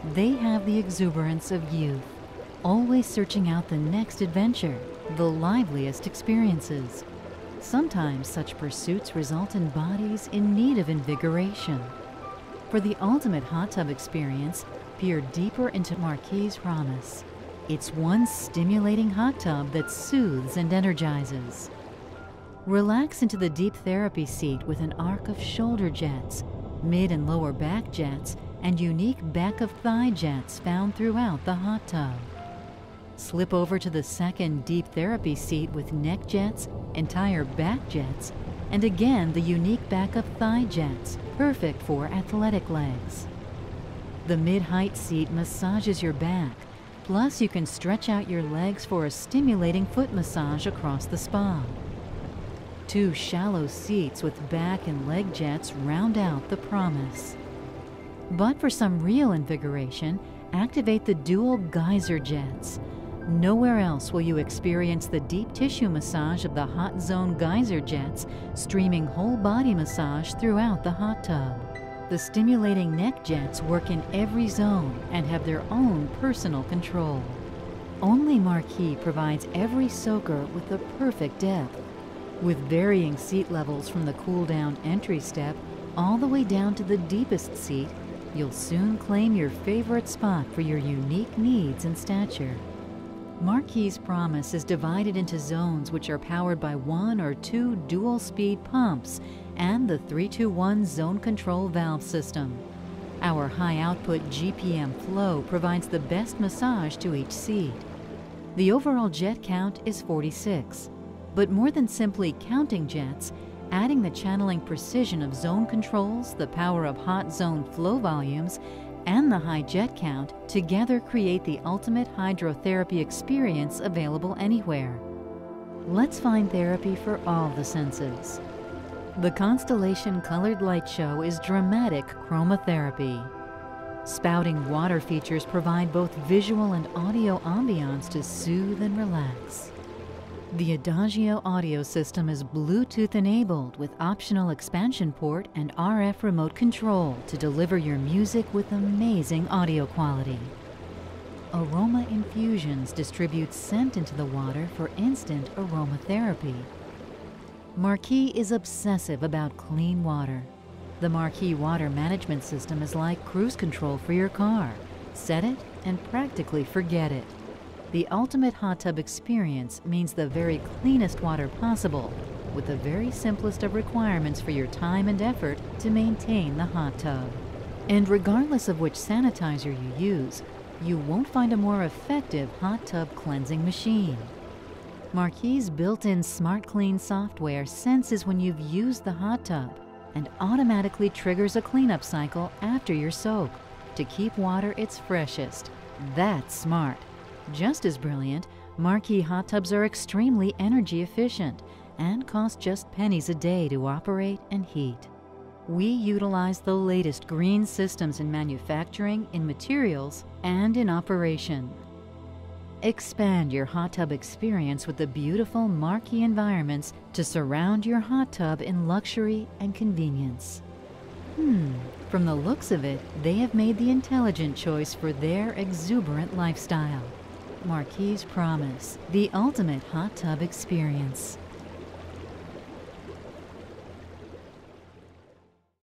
They have the exuberance of youth, always searching out the next adventure, the liveliest experiences. Sometimes such pursuits result in bodies in need of invigoration. For the ultimate hot tub experience, peer deeper into Marquis' promise. It's one stimulating hot tub that soothes and energizes. Relax into the deep therapy seat with an arc of shoulder jets, mid and lower back jets, and unique back of thigh jets found throughout the hot tub. Slip over to the second deep therapy seat with neck jets, entire back jets, and again the unique back of thigh jets, perfect for athletic legs. The mid-height seat massages your back, plus you can stretch out your legs for a stimulating foot massage across the spa. Two shallow seats with back and leg jets round out the promise. But for some real invigoration, activate the dual geyser jets. Nowhere else will you experience the deep tissue massage of the Hot Zone geyser jets, streaming whole body massage throughout the hot tub. The stimulating neck jets work in every zone and have their own personal control. Only Marquis provides every soaker with the perfect depth. With varying seat levels from the cool-down entry step all the way down to the deepest seat, you'll soon claim your favorite spot for your unique needs and stature. Marquis' promise is divided into zones which are powered by 1 or 2 dual-speed pumps and the 3-2-1 zone control valve system. Our high-output GPM flow provides the best massage to each seat. The overall jet count is 46, but more than simply counting jets, adding the channeling precision of zone controls, the power of hot zone flow volumes, and the high jet count together create the ultimate hydrotherapy experience available anywhere. Let's find therapy for all the senses. The Constellation Colored Light Show is dramatic chromotherapy. Spouting water features provide both visual and audio ambiance to soothe and relax. The Adagio audio system is Bluetooth enabled with optional expansion port and RF remote control to deliver your music with amazing audio quality. Aroma Infusions distributes scent into the water for instant aromatherapy. Marquis is obsessive about clean water. The Marquis water management system is like cruise control for your car. Set it and practically forget it. The ultimate hot tub experience means the very cleanest water possible, with the very simplest of requirements for your time and effort to maintain the hot tub. And regardless of which sanitizer you use, you won't find a more effective hot tub cleansing machine. Marquis' built-in Smart Clean software senses when you've used the hot tub and automatically triggers a cleanup cycle after your soak to keep water its freshest. That's smart. Just as brilliant, Marquis hot tubs are extremely energy efficient and cost just pennies a day to operate and heat. We utilize the latest green systems in manufacturing, in materials, and in operation. Expand your hot tub experience with the beautiful Marquis environments to surround your hot tub in luxury and convenience. From the looks of it, they have made the intelligent choice for their exuberant lifestyle. Marquis' promise, the ultimate hot tub experience.